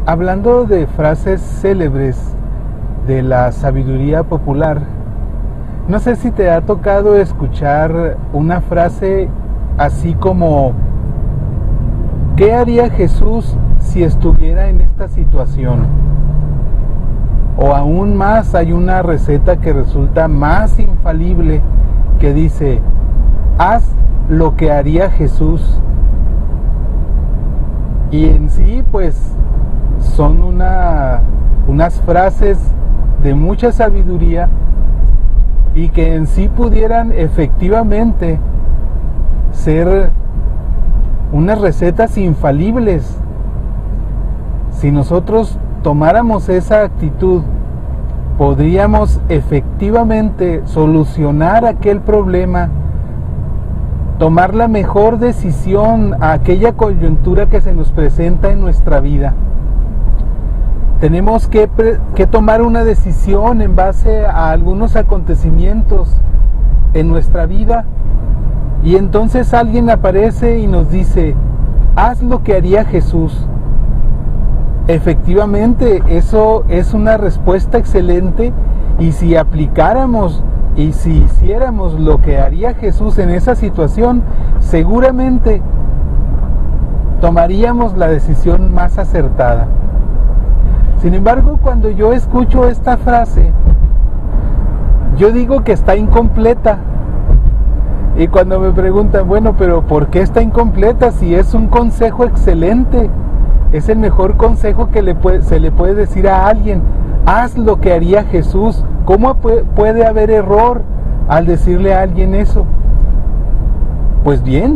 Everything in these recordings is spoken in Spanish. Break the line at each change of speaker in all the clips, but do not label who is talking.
Hablando de frases célebres de la sabiduría popular, no sé si te ha tocado escuchar una frase así como: ¿qué haría Jesús si estuviera en esta situación? O aún más, hay una receta que resulta más infalible que dice: haz lo que haría Jesús. Y en sí, pues, son unas frases de mucha sabiduría y que en sí pudieran efectivamente ser unas recetas infalibles. Si nosotros tomáramos esa actitud, podríamos efectivamente solucionar aquel problema, tomar la mejor decisión a aquella coyuntura que se nos presenta en nuestra vida. Tenemos que tomar una decisión en base a algunos acontecimientos en nuestra vida, y entonces alguien aparece y nos dice: haz lo que haría Jesús. Efectivamente, eso es una respuesta excelente, y si aplicáramos y si hiciéramos lo que haría Jesús en esa situación, seguramente tomaríamos la decisión más acertada. Sin embargo, cuando yo escucho esta frase, yo digo que está incompleta. Y cuando me preguntan, bueno, pero ¿por qué está incompleta si es un consejo excelente? Es el mejor consejo que se le puede decir a alguien: haz lo que haría Jesús. ¿Cómo puede haber error al decirle a alguien eso? Pues bien,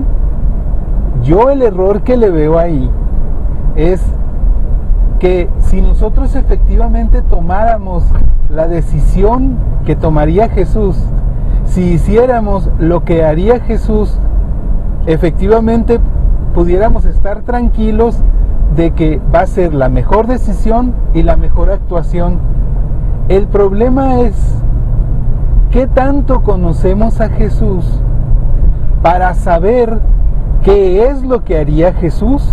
yo el error que le veo ahí es que si nosotros efectivamente tomáramos la decisión que tomaría Jesús, si hiciéramos lo que haría Jesús, efectivamente pudiéramos estar tranquilos de que va a ser la mejor decisión y la mejor actuación. El problema es: ¿qué tanto conocemos a Jesús para saber qué es lo que haría Jesús?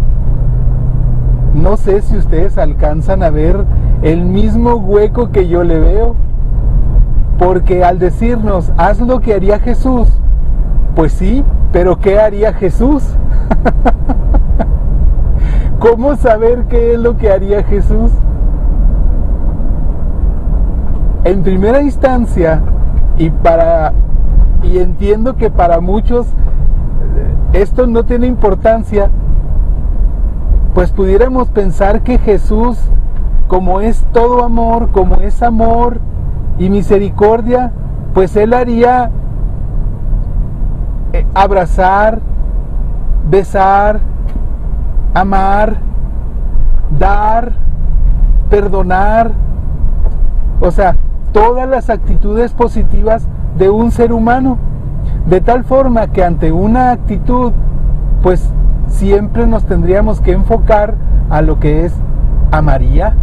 No sé si ustedes alcanzan a ver el mismo hueco que yo le veo, porque al decirnos haz lo que haría Jesús, pues sí, pero ¿qué haría Jesús? ¿Cómo saber qué es lo que haría Jesús? En primera instancia, y entiendo que para muchos esto no tiene importancia, pues pudiéramos pensar que Jesús, como es todo amor, como es amor y misericordia, pues Él haría abrazar, besar, amar, dar, perdonar, o sea, todas las actitudes positivas de un ser humano, de tal forma que ante una actitud, pues siempre nos tendríamos que enfocar a lo que es: amaría,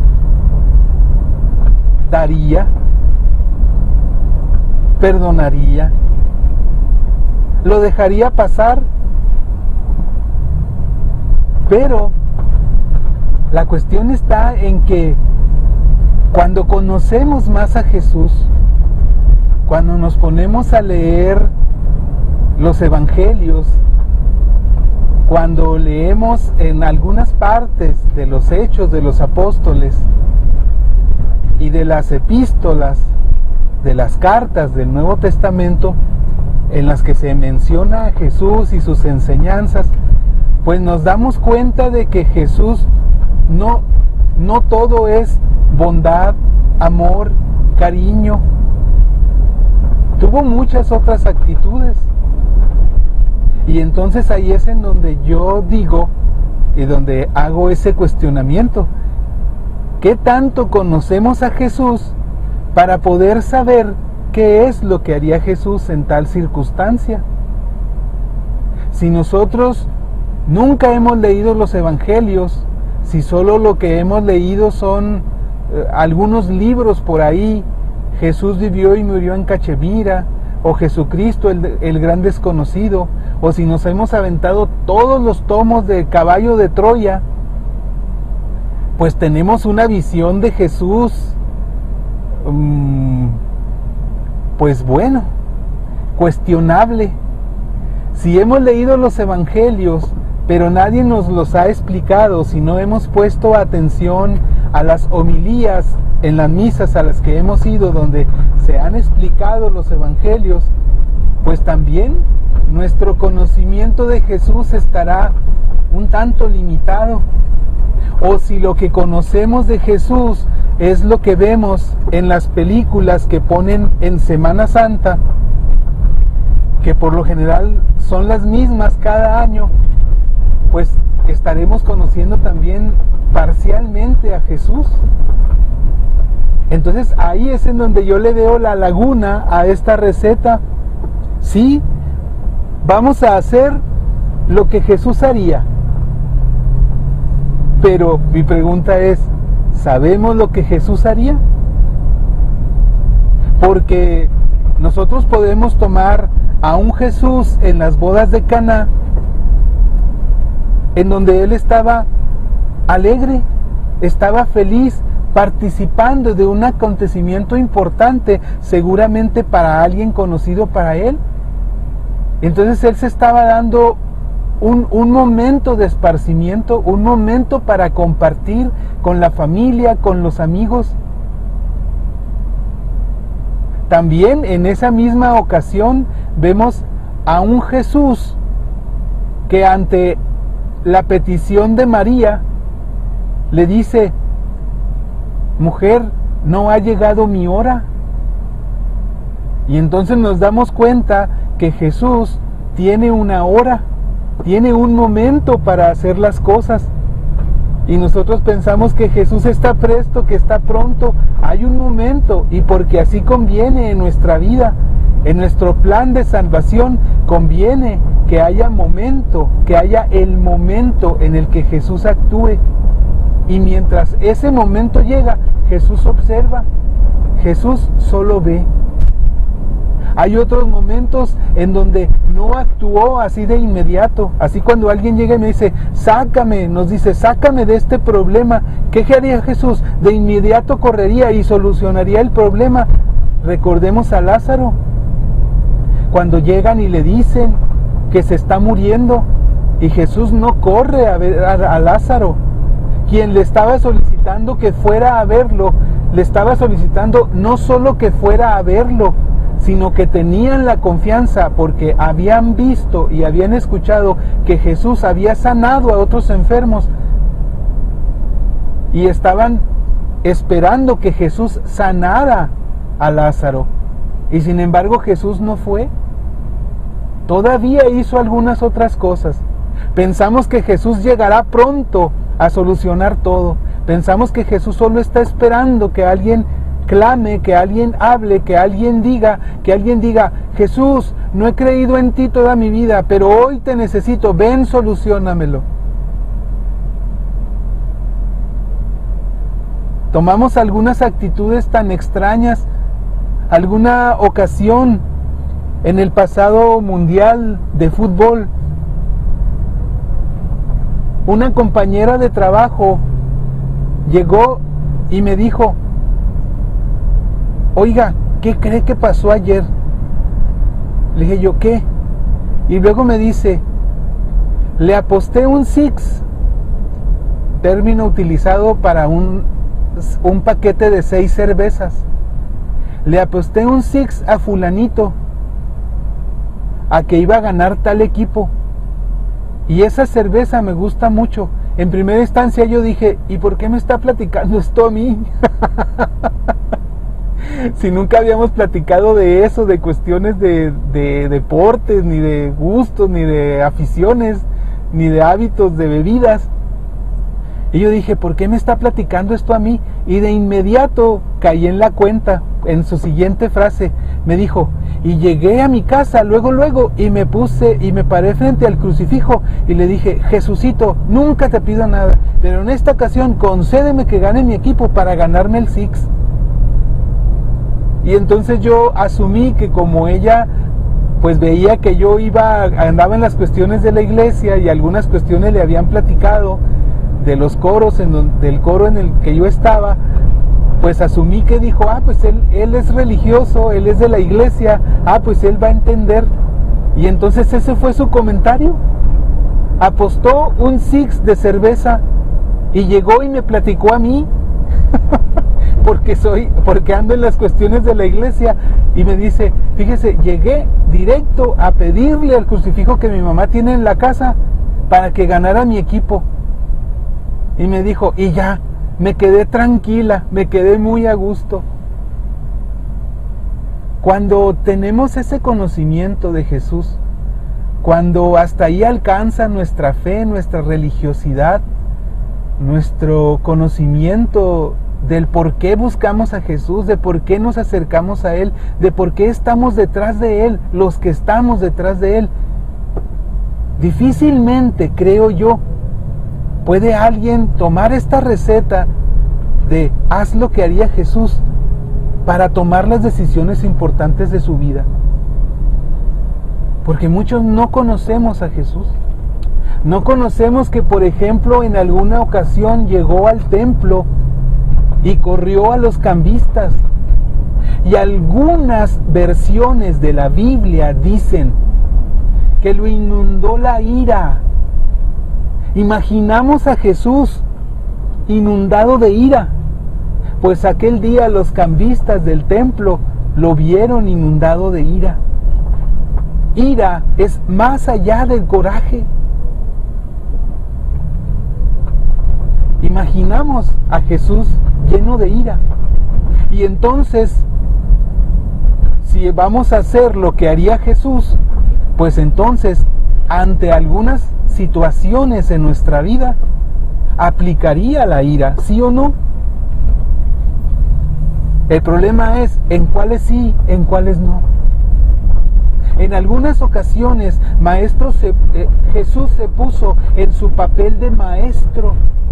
daría, perdonaría, lo dejaría pasar. Pero la cuestión está en que cuando conocemos más a Jesús, cuando nos ponemos a leer los evangelios, cuando leemos en algunas partes de los hechos de los apóstoles y de las epístolas, de las cartas del Nuevo Testamento, en las que se menciona a Jesús y sus enseñanzas, pues nos damos cuenta de que Jesús no todo es bondad, amor, cariño. Tuvo muchas otras actitudes. Y entonces ahí es en donde yo digo y donde hago ese cuestionamiento: ¿qué tanto conocemos a Jesús para poder saber qué es lo que haría Jesús en tal circunstancia? Si nosotros nunca hemos leído los evangelios, si solo lo que hemos leído son algunos libros por ahí: Jesús vivió y murió en Cachemira, o Jesucristo el gran desconocido, o si nos hemos aventado todos los tomos de Caballo de Troya, pues tenemos una visión de Jesús, pues bueno, cuestionable. Si hemos leído los evangelios, pero nadie nos los ha explicado, si no hemos puesto atención a las homilías en las misas a las que hemos ido, donde se han explicado los evangelios, pues también nuestro conocimiento de Jesús estará un tanto limitado. O si lo que conocemos de Jesús es lo que vemos en las películas que ponen en Semana Santa, que por lo general son las mismas cada año, pues estaremos conociendo también parcialmente a Jesús. Entonces ahí es en donde yo le veo la laguna a esta receta. Sí, vamos a hacer lo que Jesús haría, pero mi pregunta es, ¿sabemos lo que Jesús haría? Porque nosotros podemos tomar a un Jesús en las bodas de Caná, en donde él estaba alegre, estaba feliz, participando de un acontecimiento importante, seguramente para alguien conocido para él. Entonces él se estaba dando un momento de esparcimiento, un momento para compartir con la familia, con los amigos. También en esa misma ocasión vemos a un Jesús que ante la petición de María le dice: mujer, no ha llegado mi hora. Y entonces nos damos cuenta que Jesús tiene una hora, tiene un momento para hacer las cosas. Y nosotros pensamos que Jesús está presto, que está pronto. Hay un momento, y porque así conviene en nuestra vida, en nuestro plan de salvación, conviene que haya momento, que haya el momento en el que Jesús actúe. Y mientras ese momento llega, Jesús observa, Jesús solo ve. Hay otros momentos en donde no actuó así de inmediato. Así cuando alguien llega y me dice, sácame, nos dice, sácame de este problema. ¿Qué haría Jesús? De inmediato correría y solucionaría el problema. Recordemos a Lázaro. Cuando llegan y le dicen que se está muriendo, y Jesús no corre a ver a Lázaro. Quien le estaba solicitando que fuera a verlo, le estaba solicitando no solo que fuera a verlo, sino que tenían la confianza porque habían visto y habían escuchado que Jesús había sanado a otros enfermos y estaban esperando que Jesús sanara a Lázaro. Y sin embargo Jesús no fue. Todavía hizo algunas otras cosas. Pensamos que Jesús llegará pronto a solucionar todo. Pensamos que Jesús solo está esperando que alguien clame, que alguien hable, que alguien diga, Jesús, no he creído en ti toda mi vida, pero hoy te necesito, ven, soluciónamelo. Tomamos algunas actitudes tan extrañas. Alguna ocasión en el pasado mundial de fútbol, una compañera de trabajo llegó y me dijo, oiga, ¿qué cree que pasó ayer? Le dije yo, ¿qué? Y luego me dice, le aposté un six, término utilizado para un paquete de 6 cervezas. Le aposté un six a fulanito, a que iba a ganar tal equipo. Y esa cerveza me gusta mucho. En primera instancia yo dije, ¿y por qué me está platicando esto a mí? Si nunca habíamos platicado de eso, de cuestiones de deportes, ni de gustos, ni de aficiones, ni de hábitos de bebidas. Y yo dije, ¿por qué me está platicando esto a mí? Y de inmediato caí en la cuenta, en su siguiente frase. Me dijo, y llegué a mi casa luego, y me paré frente al crucifijo y le dije, Jesucito, nunca te pido nada, pero en esta ocasión concédeme que gane mi equipo para ganarme el six. Y entonces yo asumí que como ella pues veía que yo andaba en las cuestiones de la iglesia y algunas cuestiones le habían platicado los coros, del coro en el que yo estaba, pues asumí que dijo, pues él es religioso, él es de la iglesia, pues él va a entender. Y entonces ese fue su comentario. Apostó un six de cerveza y llegó y me platicó a mí, porque ando en las cuestiones de la iglesia, y me dice, fíjese, llegué directo a pedirle al crucifijo que mi mamá tiene en la casa para que ganara mi equipo. Y me dijo, y ya, me quedé tranquila, me quedé muy a gusto. Cuando tenemos ese conocimiento de Jesús, cuando hasta ahí alcanza nuestra fe, nuestra religiosidad, nuestro conocimiento del por qué buscamos a Jesús, de por qué nos acercamos a Él, de por qué estamos detrás de Él, los que estamos detrás de Él, difícilmente, creo yo, puede alguien tomar esta receta de haz lo que haría Jesús para tomar las decisiones importantes de su vida. Porque muchos no conocemos a Jesús. No conocemos que, por ejemplo, en alguna ocasión llegó al templo y corrió a los cambistas. Y algunas versiones de la Biblia dicen que lo inundó la ira. Imaginamos a Jesús inundado de ira, pues aquel día los cambistas del templo lo vieron inundado de ira. Ira es más allá del coraje. Imaginamos a Jesús lleno de ira. Y entonces, si vamos a hacer lo que haría Jesús, pues entonces, ante algunas situaciones en nuestra vida, aplicaría la ira, ¿sí o no? El problema es en cuáles sí, en cuáles no. En algunas ocasiones, Jesús se puso en su papel de maestro.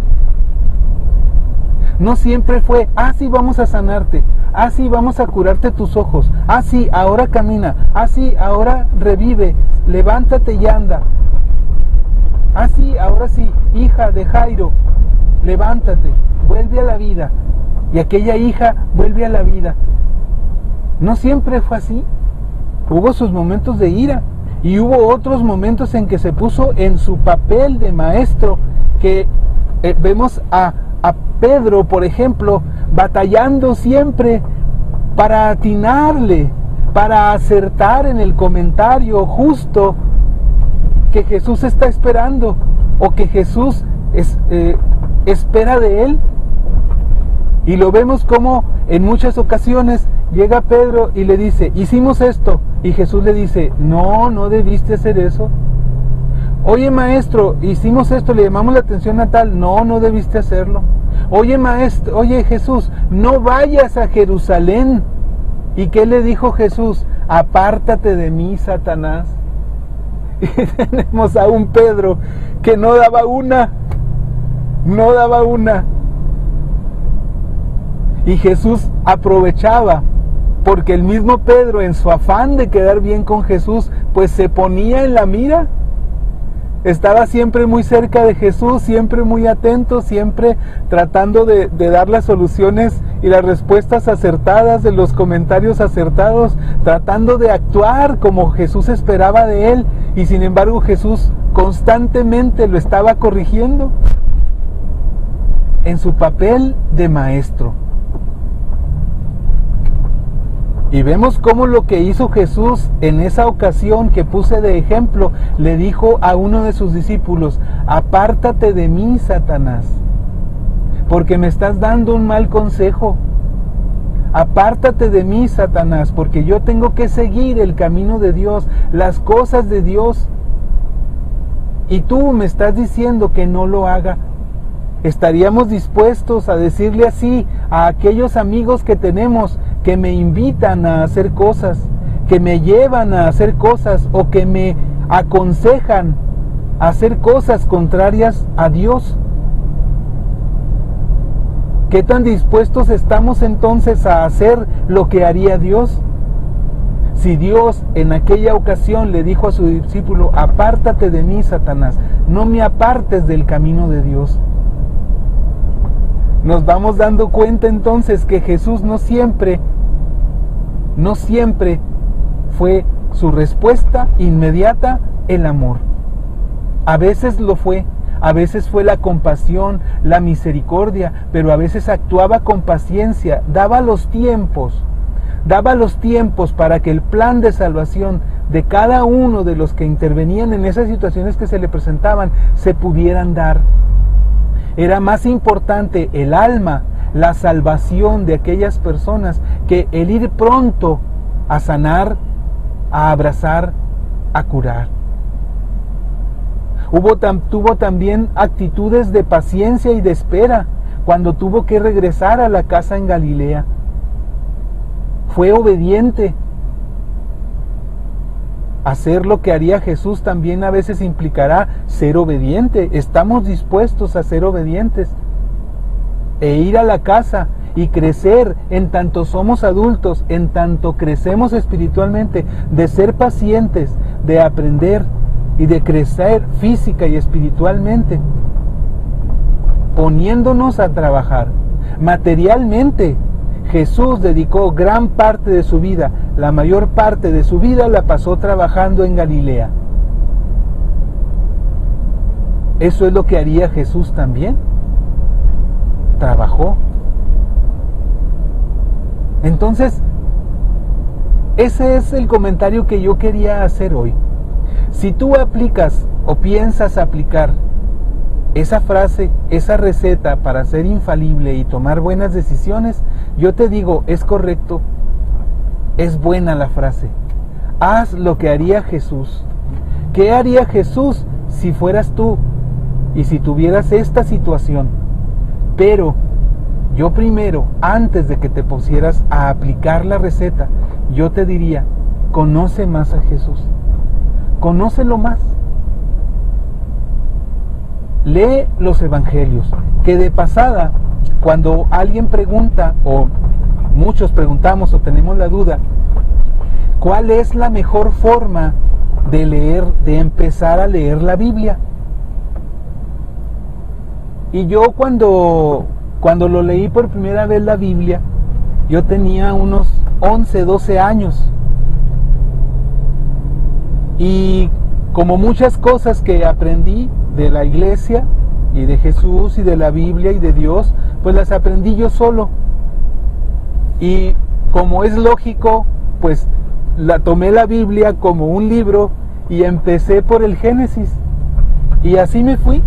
No siempre fue, sí, vamos a sanarte, sí, vamos a curarte tus ojos, sí, ahora camina, sí, ahora revive, levántate y anda. Sí, ahora sí, hija de Jairo, levántate, vuelve a la vida. Y aquella hija vuelve a la vida. No siempre fue así. Hubo sus momentos de ira y hubo otros momentos en que se puso en su papel de maestro, que vemos a Pedro, por ejemplo, batallando siempre para atinarle, para acertar en el comentario justo que Jesús está esperando o que Jesús espera de él. Y lo vemos como en muchas ocasiones llega Pedro y le dice, hicimos esto, y Jesús le dice, no debiste hacer eso. Oye maestro, hicimos esto, le llamamos la atención a tal, no debiste hacerlo. Oye maestro, oye Jesús, no vayas a Jerusalén. ¿Y qué le dijo Jesús? Apártate de mí, Satanás. Y tenemos a un Pedro que no daba una. Y Jesús aprovechaba, porque el mismo Pedro, en su afán de quedar bien con Jesús, pues se ponía en la mira. Estaba siempre muy cerca de Jesús, siempre muy atento, siempre tratando de dar las soluciones y las respuestas acertadas, de los comentarios acertados, tratando de actuar como Jesús esperaba de él, y sin embargo Jesús constantemente lo estaba corrigiendo en su papel de maestro. Y vemos cómo lo que hizo Jesús en esa ocasión que puse de ejemplo, le dijo a uno de sus discípulos, apártate de mí, Satanás, porque me estás dando un mal consejo. Apártate de mí, Satanás, porque yo tengo que seguir el camino de Dios, las cosas de Dios. Y tú me estás diciendo que no lo haga. ¿Estaríamos dispuestos a decirle así a aquellos amigos que tenemos que me invitan a hacer cosas, que me llevan a hacer cosas o que me aconsejan a hacer cosas contrarias a Dios? ¿Qué tan dispuestos estamos entonces a hacer lo que haría Dios? Si Dios en aquella ocasión le dijo a su discípulo, apártate de mí, Satanás, no me apartes del camino de Dios. nos vamos dando cuenta entonces que Jesús no siempre fue su respuesta inmediata el amor. A veces lo fue, a veces fue la compasión, la misericordia, pero a veces actuaba con paciencia, daba los tiempos para que el plan de salvación de cada uno de los que intervenían en esas situaciones que se le presentaban se pudieran dar. Era más importante el alma, la salvación de aquellas personas, que el ir pronto a sanar, a abrazar, a curar. Tuvo también actitudes de paciencia y de espera cuando tuvo que regresar a la casa en Galilea. Fue obediente. Hacer lo que haría Jesús también a veces implicará ser obediente. Estamos dispuestos a ser obedientes e ir a la casa y crecer en tanto somos adultos, en tanto crecemos espiritualmente, de ser pacientes, de aprender y de crecer física y espiritualmente, poniéndonos a trabajar. Materialmente, Jesús dedicó gran parte de su vida, la mayor parte de su vida la pasó trabajando en Galilea. Eso es lo que haría Jesús también. Trabajó. Entonces, ese es el comentario que yo quería hacer hoy. Si tú aplicas o piensas aplicar esa frase, esa receta para ser infalible y tomar buenas decisiones, yo te digo, es correcto, es buena la frase. Haz lo que haría Jesús. ¿Qué haría Jesús si fueras tú y si tuvieras esta situación? Pero yo primero, antes de que te pusieras a aplicar la receta, yo te diría, conoce más a Jesús. Conócelo más. Lee los evangelios, que de pasada, cuando alguien pregunta, o muchos preguntamos o tenemos la duda, ¿cuál es la mejor forma de leer, de empezar a leer la Biblia? Y yo cuando lo leí por primera vez la Biblia, yo tenía unos 11, 12 años. Y como muchas cosas que aprendí de la iglesia y de Jesús y de la Biblia y de Dios, pues las aprendí yo solo. Y como es lógico, pues tomé la Biblia como un libro y empecé por el Génesis. Y así me fui.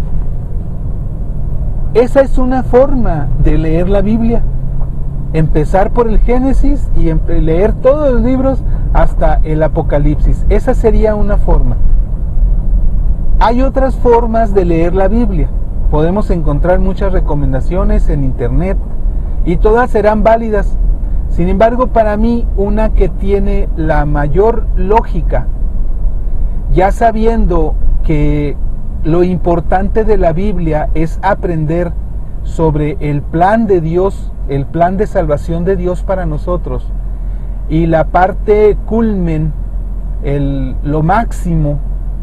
Esa es una forma de leer la Biblia. Empezar por el Génesis y leer todos los libros hasta el Apocalipsis. Esa sería una forma. Hay otras formas de leer la Biblia. Podemos encontrar muchas recomendaciones en internet y todas serán válidas. Sin embargo, para mí, una que tiene la mayor lógica, ya sabiendo que lo importante de la Biblia es aprender sobre el plan de Dios, el plan de salvación de Dios para nosotros, y la parte culmen, lo máximo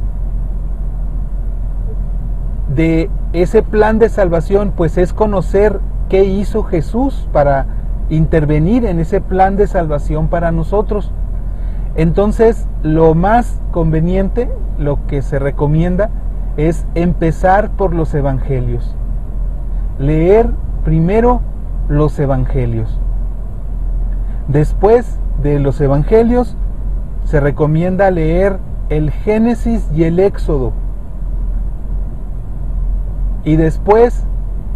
de ese plan de salvación, pues es conocer qué hizo Jesús para intervenir en ese plan de salvación para nosotros. Entonces, lo más conveniente, lo que se recomienda, es empezar por los evangelios. Leer primero los evangelios. Después de los evangelios, se recomienda leer el Génesis y el Éxodo. Y después,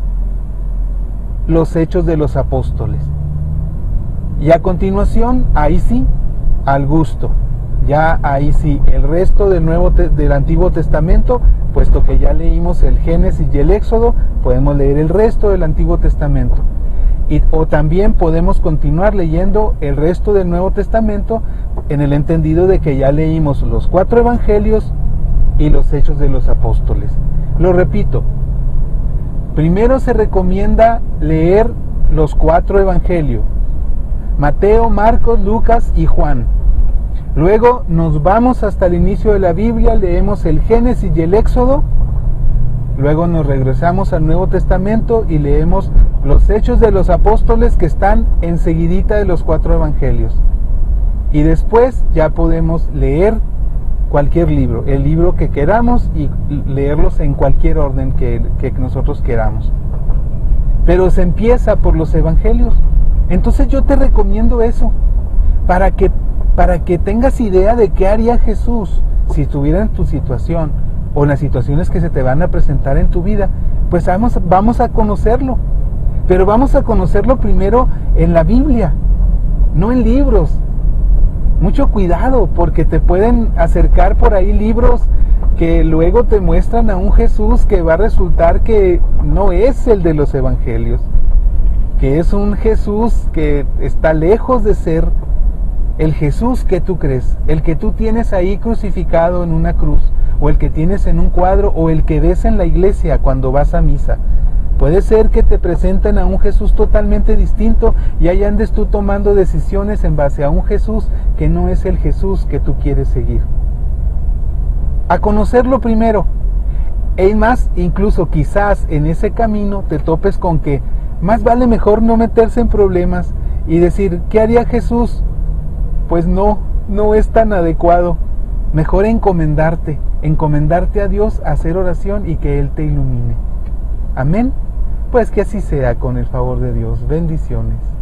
los Hechos de los Apóstoles. Y a continuación, ahí sí, al gusto. Ya ahí sí, el resto del Antiguo Testamento, puesto que ya leímos el Génesis y el Éxodo, podemos leer el resto del Antiguo Testamento. O también podemos continuar leyendo el resto del Nuevo Testamento en el entendido de que ya leímos los 4 evangelios y los Hechos de los Apóstoles. Lo repito, primero se recomienda leer los 4 evangelios: Mateo, Marcos, Lucas y Juan. Luego nos vamos hasta el inicio de la Biblia, leemos el Génesis y el Éxodo. Luego nos regresamos al Nuevo Testamento y leemos los Hechos de los Apóstoles, que están enseguidita de los 4 evangelios. Y después ya podemos leer cualquier libro, el libro que queramos, y leerlos en cualquier orden que nosotros queramos. Pero se empieza por los evangelios. Entonces yo te recomiendo eso, para que tengas idea de qué haría Jesús si estuviera en tu situación, o en las situaciones que se te van a presentar en tu vida. Pues vamos a conocerlo, pero vamos a conocerlo primero en la Biblia, no en libros. Mucho cuidado, porque te pueden acercar por ahí libros que luego te muestran a un Jesús que va a resultar que no es el de los evangelios, que es un Jesús que está lejos de ser el Jesús que tú crees, el que tú tienes ahí crucificado en una cruz, o el que tienes en un cuadro, o el que ves en la iglesia cuando vas a misa. Puede ser que te presenten a un Jesús totalmente distinto y ahí andes tú tomando decisiones en base a un Jesús que no es el Jesús que tú quieres seguir. A conocerlo primero. Es más, incluso quizás en ese camino te topes con que más vale mejor no meterse en problemas y decir, ¿qué haría Jesús? Pues no es tan adecuado. Mejor encomendarte a Dios, hacer oración y que Él te ilumine. Amén. Pues que así sea, con el favor de Dios. Bendiciones.